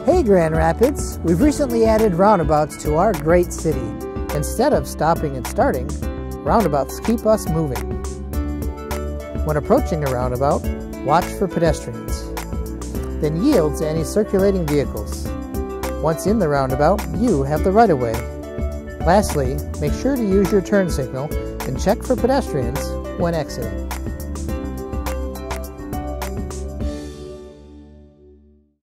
Hey Grand Rapids, we've recently added roundabouts to our great city. Instead of stopping and starting, roundabouts keep us moving. When approaching a roundabout, watch for pedestrians. Then yield to any circulating vehicles. Once in the roundabout, you have the right-of-way. Lastly, make sure to use your turn signal and check for pedestrians when exiting.